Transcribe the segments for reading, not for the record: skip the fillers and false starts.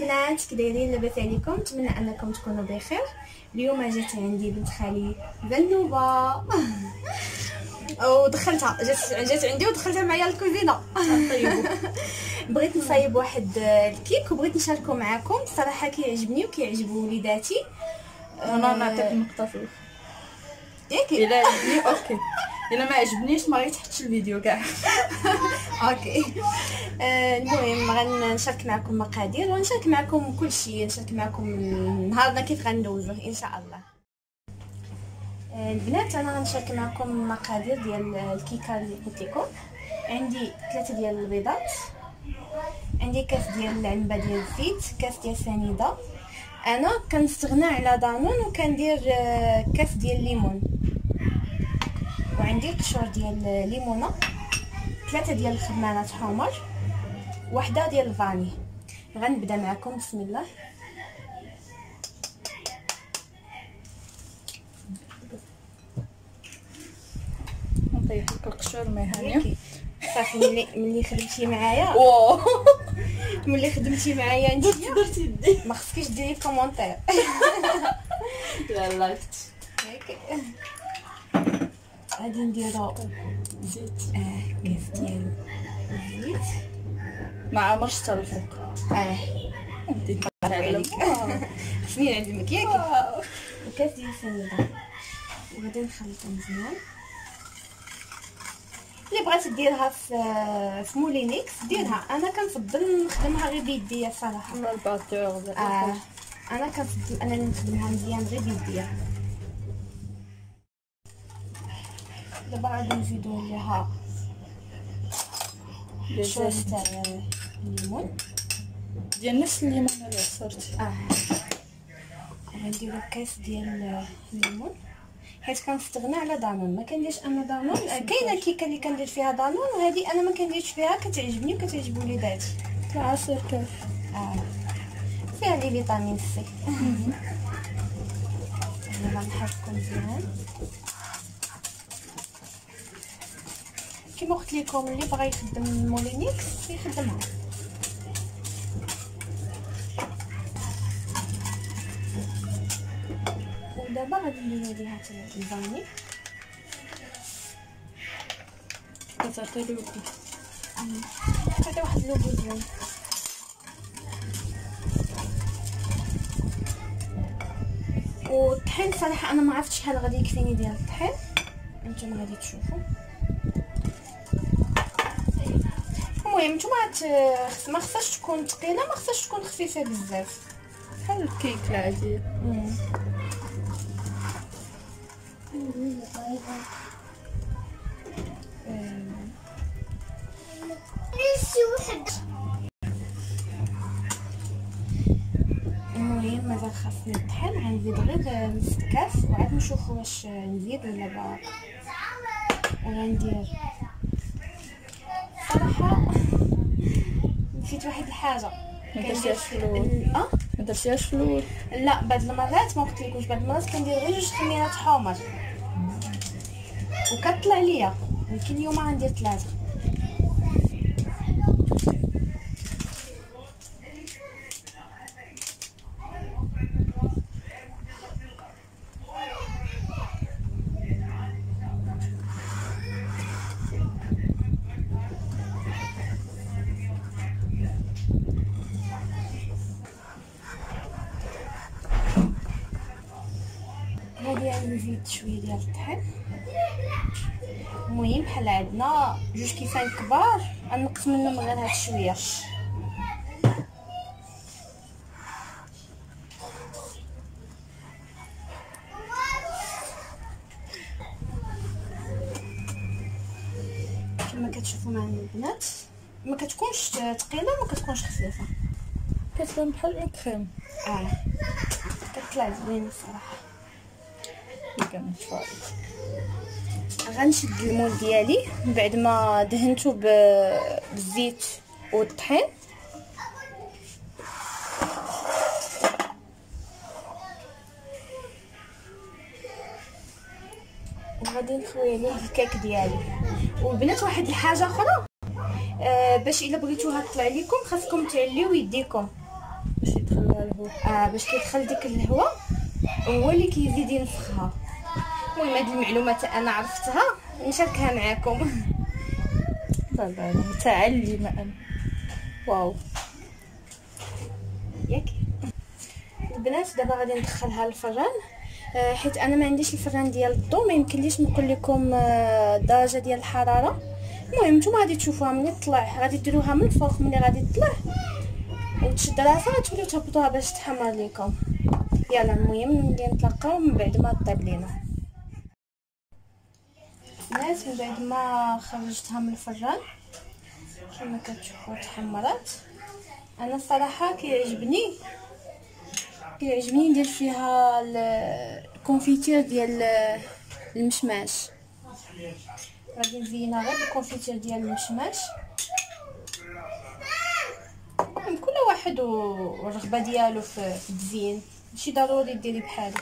البنات، كي دايرين؟ لاباس عليكم؟ نتمنى انكم تكونوا بخير. اليوم جات عندي بنت خالي ذنوبه ودخلتها جات عندي ودخلتها معايا الكوزينه. طيب بغيت نصايب واحد الكيك وبغيت نشاركه معكم. الصراحه كيعجبني وكيعجب وليداتي. انا نعطيك النقطه في الاخر ياكي الا عجبني اوكي، الا ما عجبنيش ما غيتحطش الفيديو كاع. اوكي. المهم غنشارك معكم مقادير ونشارك معكم كل شيء، نشارك معكم نهارنا كيف غندوزوه ان شاء الله. البنات انا غنشارك معكم مقادير ديال الكيكه اللي قلت لكم. عندي 3 ديال البيضات، عندي كاس ديال العنبه ديال الزيت، كاس ديال سنيده. انا كنستغنى على دانون وكندير كاس ديال الليمون، وعندي قشور ديال الليمونه، 3 ديال الخمانات حمر، وحده ديال الفاني. غنبدا معكم بسم الله. نطيح لك القشور ما هانيه صافي. ملي خدمتي معايا ملي خدمتي معايا انت درتي يدي، ما خصكيش ديري كومونتير. لا لا غادي نديرو زيت كاس ديال الزيت ما عمرش حتى الفوق. ندي عليك خصني نعلمك ياك. وكاس ديال السنيده وغادي نخلطها مزيان. اللي بغات ديرها في مولينيكس ديرها، انا كنفضل نخدمها غير بيديا صراحه. الباتور انا كنفضل انني نخدمها مزيان غير بيديا. دابا غادي نزيدو ليها شويه تاع الليمون ديال نفس الليمون اللي عصرتي. غنديرو كاس ديال الليمون حيت كنستغنى على دانون. ما كنديرش انا دانون، كاينه كيكه اللي كندير فيها دانون وهذه انا ما كنديرش فيها، كتعجبني وكتعجب وليداتي. العصير كيف فيها لي فيتامين سي. غنحركو مزيان كيما قلت لكم. اللي بغى يخدم مولينيكس يخدمها. ودابا غادي نديرو ليها الفاني. كتعطي لوغو، تعطي واحد اللوغو زوين. والطحين صراحه انا ما عرفتش شحال غادي يكفيني ديال الطحين، نتوما غادي تشوفوا. المهم نتوما ما خصهاش تكون ثقيله، ما خصهاش تكون خفيفه بزاف، بحال الكيك العاديه. المهم مازال خاصني الطحين، غنزيد غير نص كاس وعاد نشوفوا واش نزيد ولا باقي. غندير صراحه نسيت واحد الحاجه. ما درتيهاش في الاول؟ لا بعض المرات ما قلتلكوش، بعض المرات كندير غير 2 خميرات حمر وكطلع ليا، ولكن اليوم غندير 3. غادي نزيد شويه ديال الطحين. المهم بحال عندنا 2 كيسان كبار غنقص منهم غير هاد شويه. كما كتشوفوا معنا البنات ما كتكونش ثقيله ما كتكونش خفيفه، كتبان بحال الكريم. كتطلع زوينه الصراحه. كنتفرج غنشد المول ديالي بعد ما دهنته بالزيت والطحين. وغادي نخوي عليه الكيك ديالي. والبنات واحد الحاجه اخرى، باش الا بغيتوها تطلع لكم خاصكم تعليو يديكم باش باش كيدخل ديك الهواء هو اللي كيزيد ينفخها. المهم هاد المعلومات انا عرفتها نشاركها معكم. طبعا متعلمه انا. واو ياك البنات. دابا غادي ندخلها للفران، حيت انا ما عنديش الفران ديال الضو، ما يمكنليش نقول لكم الدرجه ديال الحراره. المهم نتوما غادي تشوفوها ملي تطلع، غادي ديروها من الفوق ملي غادي تطلع وتشد راسها غتوليو تهبطوها باش تحمر لكم. يلا المهم نجي نتلاقاو من بعد ما طيب لينا. الناس من بعد ما خرجتها من الفران كما كتشوفوا تحمرات. انا الصراحه كيعجبني ندير فيها الكونفيتير ديال المشماش. غادي نزينها غير بالكونفيتير ديال المشماش. كل واحد والرغبه ديالو في التزيين، ماشي ضروري ديري بحالي.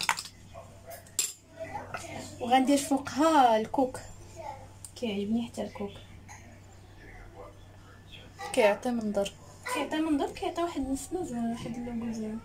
وغندير فوقها الكوك، كيعجبني حتى الكوك، كيعطي منظر، كيعطي واحد النسمه زوينه، واحد اللون زوين.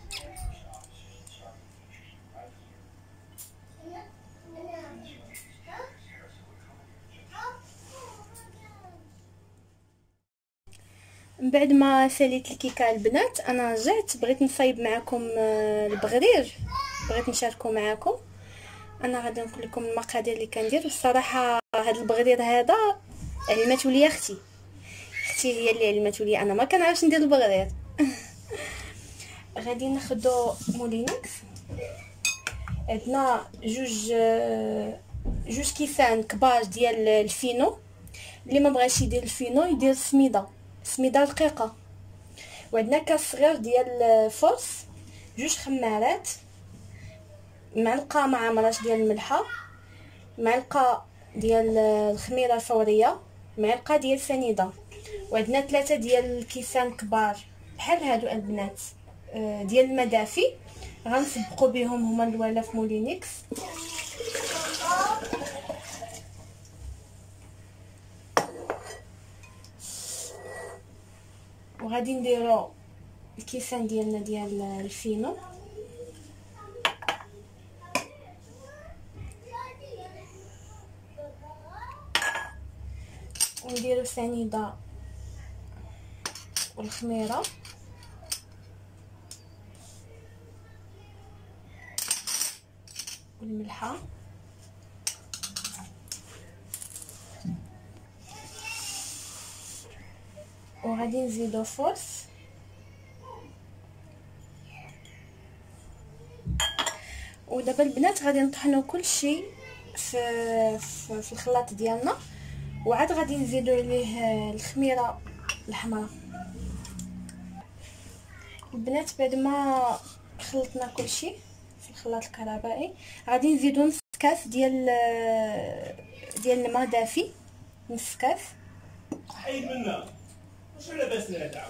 من بعد ما ساليت الكيكه البنات انا رجعت بغيت نصايب معكم البغرير، بغيت نشاركو معكم. انا غادي نقول لكم المقادير اللي كندير. والصراحه هذا البغرير هذا علمته لي اختي هي اللي علمته لي، انا ما كنعرفش ندير البغرير. غادي ناخذ مولينكس. عندنا جوج كيسان كبار ديال الفينو. اللي ما بغاش يدير الفينو يدير سميده رقيقه. وعندنا كاس صغير ديال الفرص، جوج خمارات، معلقه مع عمراش ديال الملحه، معلقه ديال الخميره الفوريه، معلقه ديال سنيده. وعندنا 3 ديال الكيسان كبار بحال هادو البنات ديال الماء دافي، غنسبقوا بهم هما الولا في مولينكس. وغادي نديرو الكيسان ديالنا ديال الفينو، ونديرو سنيده والخميره والملحه. وغادي نزيدو فرص، ودابا البنات غادي نطحنوا كل شيء في الخلاط ديالنا، وعاد غادي نزيدو عليه الخميره الحمراء. البنات بعد ما خلطنا كل شيء في الخلاط الكهربائي غادي نزيدو نص كاس ديال الماء دافي، نص كاس. حيد منا واش لاباس نادع.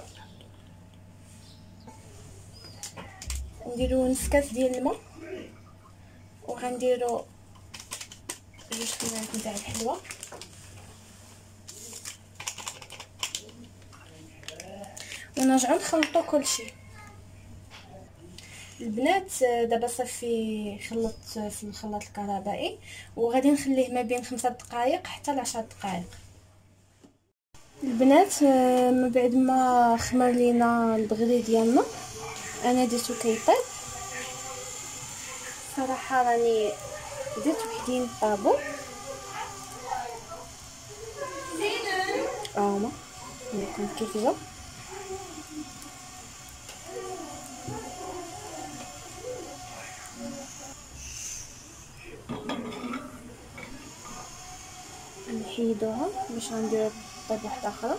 نديرو نص كاس ديال الماء، وغنديرو جوج كميات نتاع الحلوى، ونرجعو نخلطو كلشي. البنات دابا صافي خلطت في الخلاط الكهربائي، وغادي نخليه ما بين 5 دقائق حتى ل 10 دقائق. البنات من بعد ما خمر لينا البغري ديالنا انا درتو كيطيب. صراحه راني درت وحدين طابو هما نكون كيف جا. نحيدوها باش غندير طيب واحده اخرى.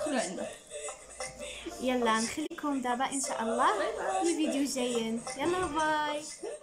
كلوا عندك. يلا نخليكم دابا ان شاء الله الفيديو جايين. يلا باي.